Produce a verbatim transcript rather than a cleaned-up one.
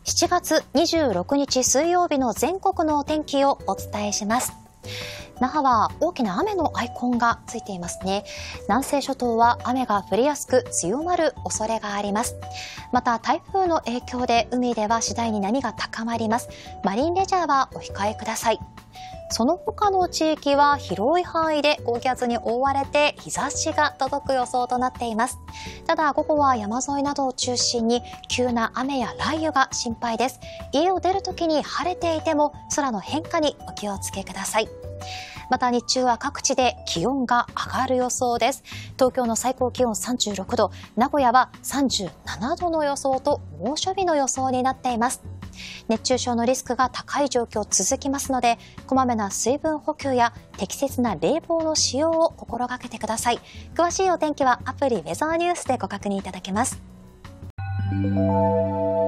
しちがつにじゅうろくにち水曜日の全国のお天気をお伝えします。那覇は大きな雨のアイコンがついていますね。南西諸島は雨が降りやすく強まる恐れがあります。また台風の影響で海では次第に波が高まります。マリンレジャーはお控えください。その他の地域は広い範囲で高気圧に覆われて日差しが届く予想となっています。ただ午後は山沿いなどを中心に急な雨や雷雨が心配です。家を出るときに晴れていても空の変化にお気をつけください。また日中は各地で気温が上がる予想です。東京の最高気温さんじゅうろくど、名古屋はさんじゅうななどの予想と猛暑日の予想になっています。熱中症のリスクが高い状況続きますので、こまめな水分補給や適切な冷房の使用を心がけてください。詳しいお天気はアプリウェザーニュースでご確認いただけます。